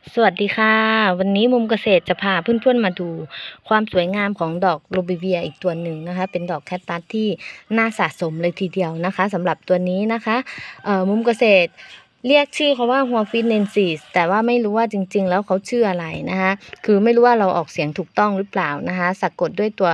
สวัสดีค่ะวันนี้มุมเกษตรจะพาเพื่อนๆมาดูความสวยงามของดอกโรบิเวียอีกตัวหนึ่งนะคะเป็นดอกแคคตัสที่น่าสะสมเลยทีเดียวนะคะสำหรับตัวนี้นะคะมุมเกษตรเรียกชื่อเขาว่าฮัวฟินเนนซิสแต่ว่าไม่รู้ว่าจริงๆแล้วเขาชื่ออะไรนะคะคือไม่รู้ว่าเราออกเสียงถูกต้องหรือเปล่านะคะสะกดด้วยตัว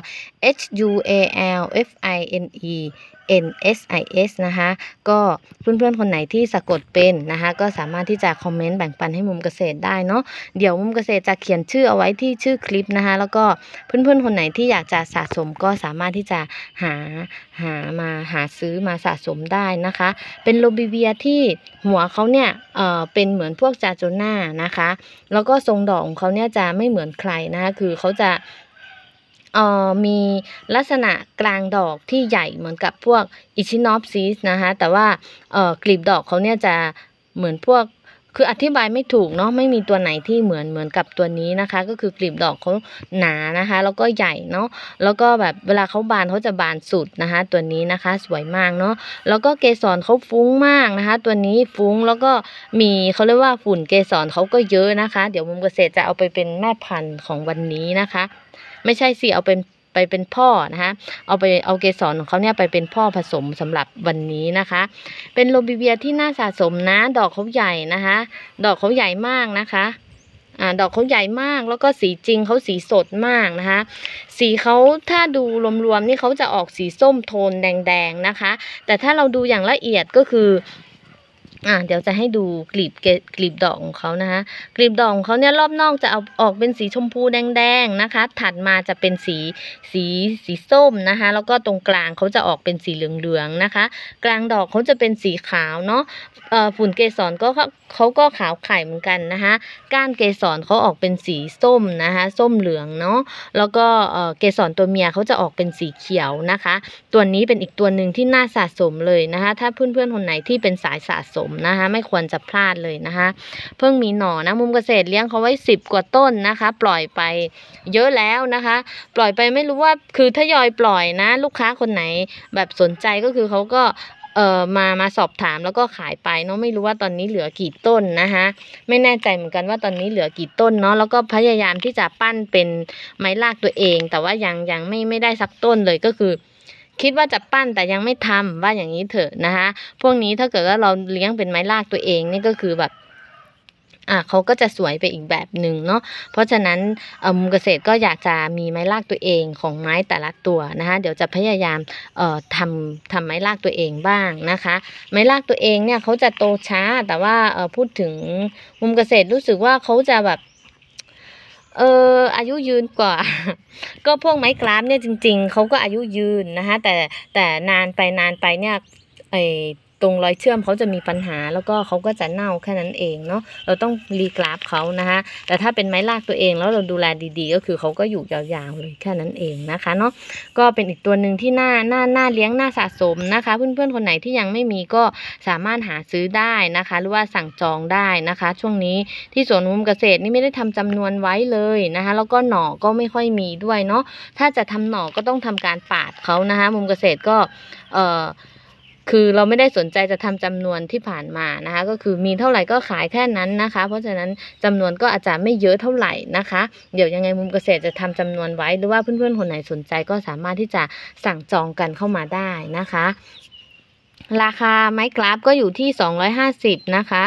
HUALFINENSIS นะคะก็เพื่อนๆคนไหนที่สะกดเป็นนะคะก็สามารถที่จะคอมเมนต์แบ่งปันให้มุมเกษตรได้เนาะเดี๋ยวมุมเกษตรจะเขียนชื่อเอาไว้ที่ชื่อคลิปนะคะแล้วก็เพื่อนๆคนไหนที่อยากจะสะสมก็สามารถที่จะหาซื้อมาสะสมได้นะคะเป็นโรบิเวียที่หัวเขาเนี่ยเป็นเหมือนพวกจาโจน่านะคะแล้วก็ทรงดอกของเขาเนี่ยจะไม่เหมือนใครนะคะคือเขาจะมีลักษณะกลางดอกที่ใหญ่เหมือนกับพวกอิชินอปซิสนะคะแต่ว่ากลีบดอกเขาเนี่ยจะเหมือนพวกคืออธิบายไม่ถูกเนาะไม่มีตัวไหนที่เหมือนกับตัวนี้นะคะก็คือกลีบดอกเขาหนานะคะแล้วก็ใหญ่เนาะแล้วก็แบบเวลาเขาบานเขาจะบานสุดนะคะตัวนี้นะคะสวยมากเนาะแล้วก็เกสรเขาฟุ้งมากนะคะตัวนี้ฟุ้งแล้วก็มีเขาเรียกว่าฝุ่นเกสรเขาก็เยอะนะคะเดี๋ยวมุมเกษตรจะเอาไปเป็นแม่พันธุ์ของวันนี้นะคะไม่ใช่สิเอาไปเป็นพ่อนะคะเอาเกสรของเขาเนี่ยไปเป็นพ่อผสมสำหรับวันนี้นะคะเป็นโรบิเวียที่น่าสะสมนะดอกเขาใหญ่นะคะดอกเขาใหญ่มากนะคะดอกเขาใหญ่มากแล้วก็สีจริงเขาสีสดมากนะคะสีเขาถ้าดูรวมๆนี่เขาจะออกสีส้มโทนแดงๆนะคะแต่ถ้าเราดูอย่างละเอียดก็คือเดี๋ยวจะให้ดูกลีบดอกของเขานะคะกลีบดอกของเขาเนี่ยรอบนอกจะเอาออกเป็นสีชมพูแดงๆนะคะถัดมาจะเป็นสีส้มนะคะแล้วก็ตรงกลางเขาจะออกเป็นสีเหลืองๆนะคะกลางดอกเขาจะเป็นสีขาวเนาะฝุ่นเกสรก็เขาก็ขาวไข่เหมือนกันนะคะก้านเกสรเขาออกเป็นสีส้มนะคะส้มเหลืองเนาะแล้วก็เกสรตัวเมียเขาจะออกเป็นสีเขียวนะคะตัวนี้เป็นอีกตัวหนึ่งที่น่าสะสมเลยนะคะถ้าเพื่อนๆคนไหนที่เป็นสายสะสมนะคะไม่ควรจะพลาดเลยนะคะเพิ่งมีหน่อนะมุมเกษตรเลี้ยงเขาไว้10 กว่าต้นนะคะปล่อยไปเยอะแล้วนะคะปล่อยไปไม่รู้ว่าคือทยอยปล่อยนะลูกค้าคนไหนแบบสนใจก็คือเขาก็มาสอบถามแล้วก็ขายไปเนาะไม่รู้ว่าตอนนี้เหลือกี่ต้นนะคะไม่แน่ใจเหมือนกันว่าตอนนี้เหลือกี่ต้นเนาะแล้วก็พยายามที่จะปั้นเป็นไม้รากตัวเองแต่ว่ายังไม่ได้สักต้นเลยก็คือคิดว่าจะปั้นแต่ยังไม่ทำว่าอย่างนี้เถอะนะคะพวกนี้ถ้าเกิดว่าเราเลี้ยงเป็นไม้รากตัวเองนี่ก็คือแบบเขาก็จะสวยไปอีกแบบหนึ่งเนาะเพราะฉะนั้นมุมเกษตรก็อยากจะมีไม้รากตัวเองของไม้แต่ละตัวนะคะเดี๋ยวจะพยายามทำไม้รากตัวเองบ้างนะคะไม้รากตัวเองเนี่ยเขาจะโตช้าแต่ว่าพูดถึงมุมเกษตรรู้สึกว่าเขาจะแบบอายุยืนกว่า ก็พวกไม้กราฟเนี่ยจริงๆเขาก็อายุยืนนะคะแต่นานไปเนี่ยไอตรงรอยเชื่อมเขาจะมีปัญหาแล้วก็เขาก็จะเน่าแค่นั้นเองเนาะเราต้องรีกราฟเขานะคะแต่ถ้าเป็นไม้รากตัวเองแล้วเราดูแลดีๆก็คือเขาก็อยู่ยาวๆเลยแค่นั้นเองนะคะเนาะก็เป็นอีกตัวหนึ่งที่น่าเลี้ยงน่าสะสมนะคะเพื่อนๆคนไหนที่ยังไม่มีก็สามารถหาซื้อได้นะคะหรือว่าสั่งจองได้นะคะช่วงนี้ที่สวนมุมเกษตรนี่ไม่ได้ทำจำนวนไว้เลยนะคะแล้วก็หน่อก็ไม่ค่อยมีด้วยเนาะถ้าจะทำหน่อก็ต้องทำการปาดเขานะคะมุมเกษตรก็คือเราไม่ได้สนใจจะทำจำนวนที่ผ่านมานะคะก็คือมีเท่าไหร่ก็ขายแค่นั้นนะคะเพราะฉะนั้นจำนวนก็อาจจะไม่เยอะเท่าไหร่นะคะเดี๋ยวยังไงมุมเกษตรจะทำจำนวนไว้หรือว่าเพื่อนๆคนไหนสนใจก็สามารถที่จะสั่งจองกันเข้ามาได้นะคะราคาไม้กราฟก็อยู่ที่250นะคะ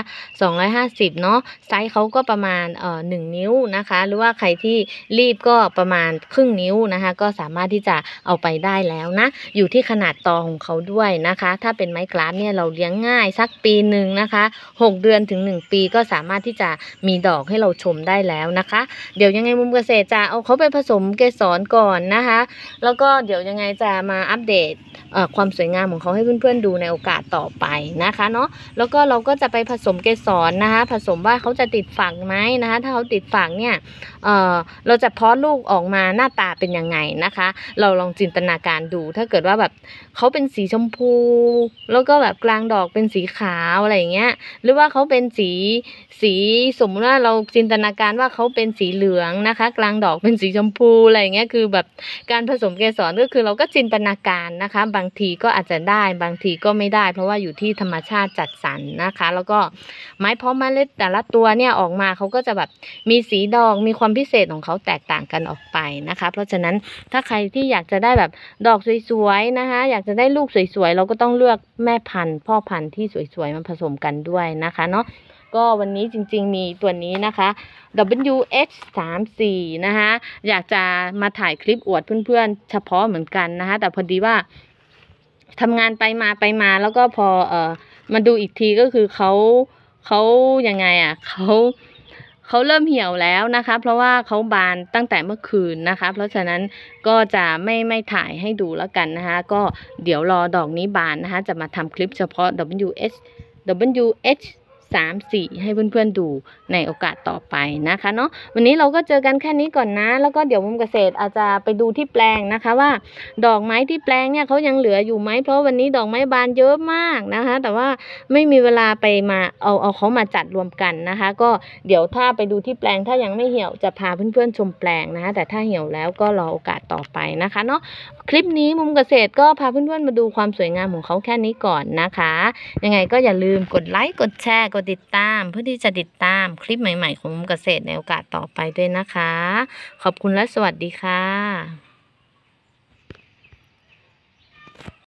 250เนาะไซส์เขาก็ประมาณ1 นิ้วนะคะหรือว่าใครที่รีบก็ประมาณครึ่งนิ้วนะคะก็สามารถที่จะเอาไปได้แล้วนะอยู่ที่ขนาดตอของเขาด้วยนะคะถ้าเป็นไม้กราฟเนี่ยเราเลี้ยงง่ายสักปีหนึ่งนะคะ6 เดือนถึง1 ปีก็สามารถที่จะมีดอกให้เราชมได้แล้วนะคะเดี๋ยวยังไงมุมเกษตรจะเอาเขาไปผสมเกสรก่อนนะคะแล้วก็เดี๋ยวยังไงจะมาอัปเดตความสวยงามของเขาให้เพื่อนๆดูในโอกาสต่อไปนะคะเนาะแล้วก็เราก็จะไปผสมเกสรนะคะผสมว่าเขาจะติดฝักไหมนะคะถ้าเขาติดฝักเนี่ยเราจะเพาะลูกออกมาหน้าตาเป็นยังไงนะคะเราลองจินตนาการดูถ้าเกิดว่าแบบเขาเป็นสีชมพูแล้วก็แบบกลางดอกเป็นสีขาวอะไรอย่างเงี้ยหรือว่าเขาเป็นสีสมมติว่าเราจินตนาการว่าเขาเป็นสีเหลืองนะคะกลางดอกเป็นสีชมพูอะไรอย่างเงี้ยคือแบบการผสมเกสรก็คือเราก็จินตนาการนะคะบางทีก็อาจจะได้บางทีก็ไม่ได้เพราะว่าอยู่ที่ธรรมชาติจัดสรรนะคะแล้วก็ไม้เพาะเมล็ดแต่ละตัวเนี่ยออกมาเขาก็จะแบบมีสีดอกมีความพิเศษของเขาแตกต่างกันออกไปนะคะเพราะฉะนั้นถ้าใครที่อยากจะได้แบบดอกสวยๆนะคะอยากจะได้ลูกสวยๆเราก็ต้องเลือกแม่พันธุ์พ่อพันธุ์ที่สวยๆมาผสมกันด้วยนะคะเนาะก็วันนี้จริงๆมีตัวนี้นะคะ WH34 นะคะอยากจะมาถ่ายคลิปอวดเพื่อนๆเฉพาะเหมือนกันนะคะแต่พอดีว่าทำงานไปมาแล้วก็พอมาดูอีกทีก็คือเขายังไงอ่ะเขาเริ่มเหี่ยวแล้วนะคะเพราะว่าเขาบานตั้งแต่เมื่อคืนนะคะเพราะฉะนั้นก็จะไม่ถ่ายให้ดูแล้วกันนะคะก็เดี๋ยวรอดอกนี้บานนะคะจะมาทำคลิปเฉพาะ WH34 ให้เพื่อนๆดูในโอกาสต่อไปนะคะเนาะวันนี้เราก็เจอกันแค่นี้ก่อนนะแล้วก็เดี๋ยวมุมเกษตรอาจจะไปดูที่แปลงนะคะว่าดอกไม้ที่แปลงเนี่ยเขายังเหลืออยู่ไหมเพราะวันนี้ดอกไม้บานเยอะมากนะคะแต่ว่าไม่มีเวลาไปมาเอาเขามาจัดรวมกันนะคะก็เดี๋ยวถ้าไปดูที่แปลงถ้ายังไม่เหี่ยวจะพาเพื่อนๆชมแปลงนะคะแต่ถ้าเหี่ยวแล้วก็รอโอกาสต่อไปนะคะเนาะคลิปนี้มุมเกษตรก็พาเพื่อนๆมาดูความสวยงามของเขาแค่นี้ก่อนนะคะยังไงก็อย่าลืมกดไลค์กดแชร์กดติดตามเพื่อที่จะติดตามคลิปใหม่ๆของมุมเกษตรในโอกาสต่อไปด้วยนะคะขอบคุณและสวัสดีค่ะ